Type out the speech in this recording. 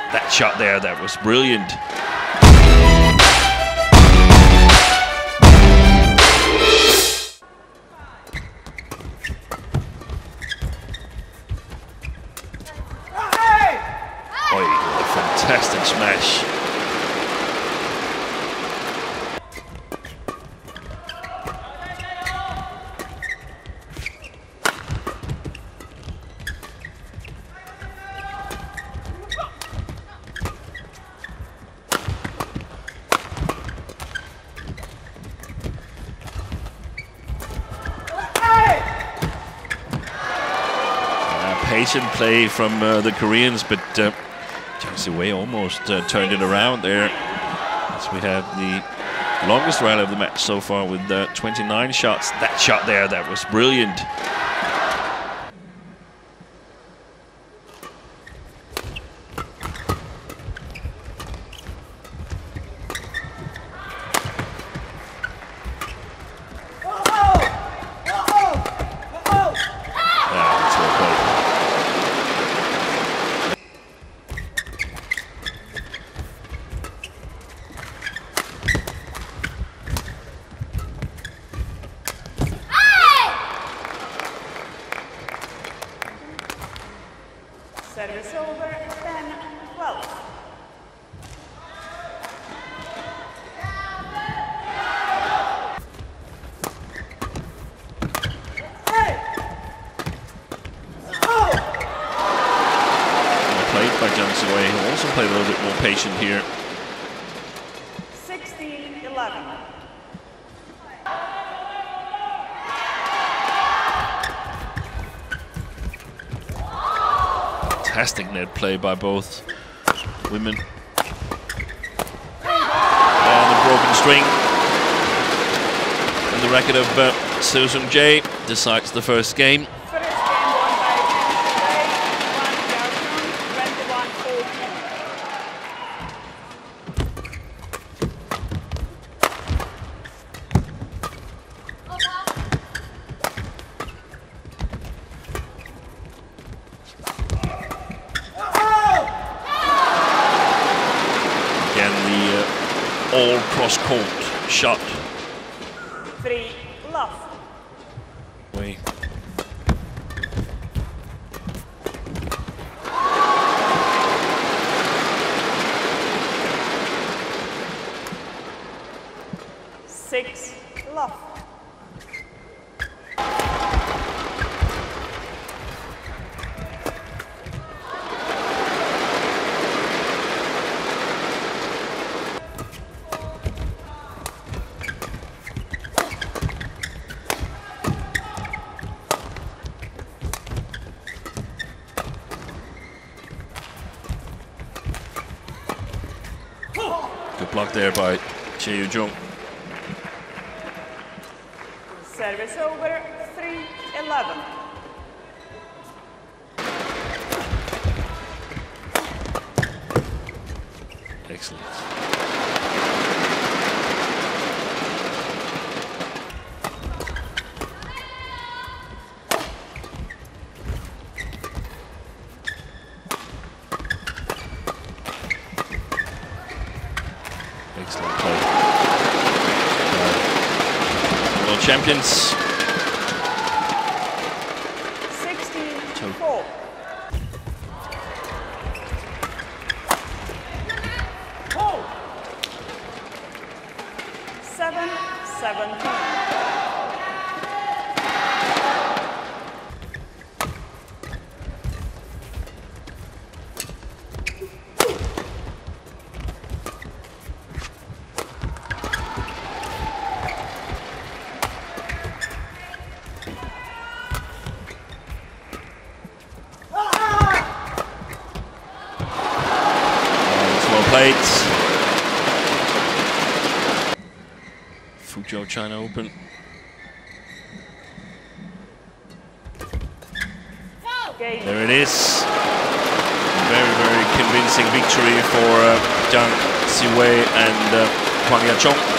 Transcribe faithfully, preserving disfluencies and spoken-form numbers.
That shot there, that was brilliant. Oh, a fantastic smash. Patient play from uh, the Koreans, but uh, Chae almost uh, turned it around there. As we have the longest rally of the match so far with uh, twenty-nine shots. That shot there, that was brilliant. Service over, ten twelve. Played by Zheng, who also played a little bit more patient here. sixteen eleven. Fantastic net play by both women. And the broken string. And the racket of uh, Seung Chae decides the first game. First game won by Yujung, twenty-one fourteen. All cross-court shot. Three love. Wait. Six love. Good block there by Chae Yujung. Service over, three eleven. Excellent. Excellent play. Uh, World champions. sixteen four. seven seventeen. Played. Fuzhou China Open. There it is. Very, very convincing victory for uh, Zheng and uh, Huang.